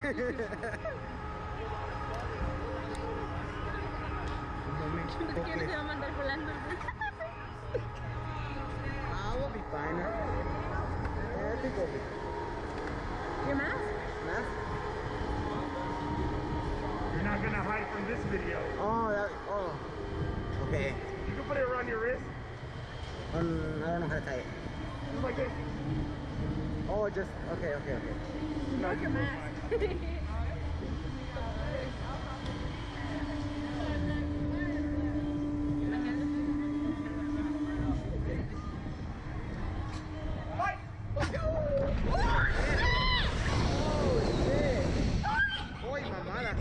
¿Quién se va a mandar volando? We'll be fine. Yeah, I think we'll be. ¿Qué más? Mask? You're not gonna hide from this video. Oh. Okay. You can put it around your wrist. I don't know how to tie it. Just like this. Oh, just, okay. No, ¿Qué más? Uy, mamada.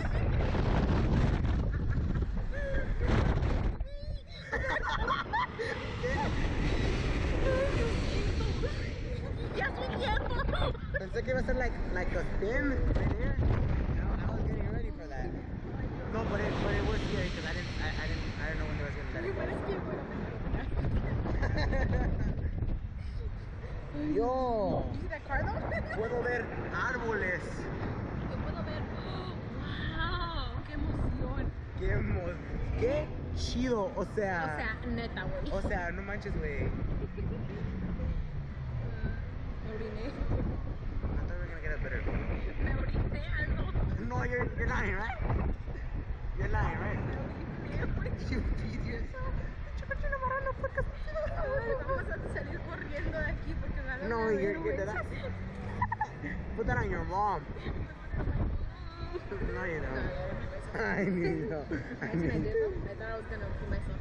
¡Ya estoy viendo! Pensé que iba a ser like a spin right here. I was getting ready for that. No, but it was scary because I didn't know when they was gonna let it go. Yo, ¿Y de acuerdo? puedo ver árboles. Yo puedo ver. ¡Wow! ¡Qué emoción! Qué chido, o O sea, neta, güey. O sea, no manches, güey. Me oriné. I thought we were gonna get a better. Me oriné algo. No, you're lying, right? You're lying, right? You tease yourself. Vamos a salir corriendo de aquí porque me van a No, ver, you're güey. that. Put that on your mom. No, you don't. I need to. Imagine I did them. I thought I was gonna put myself.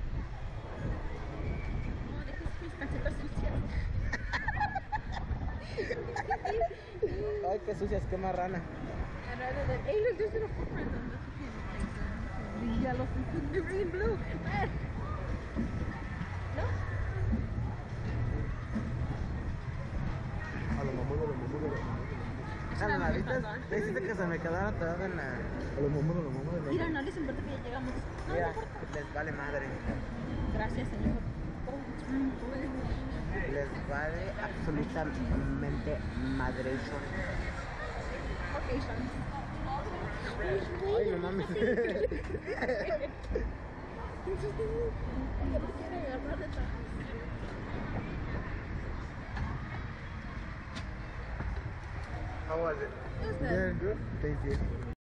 Oh, dejes mis calcetas sucias. Ay, qué sucias, qué marrana. And rather than, hey, look, there's little footprints on this. Yellow, green, blue, red. ¿No? A lo mamudo. La vista, dijiste que se me quedara atorada en la. A lo mamudo. Mira, no les importa que ya llegamos. No Mira, les importa. les vale madre. Gracias, señor. Oh, it's really good. Les vale absolutamente madre. Okay, Sean. Ay, no mames. How was it? It was good. Good. Thank you.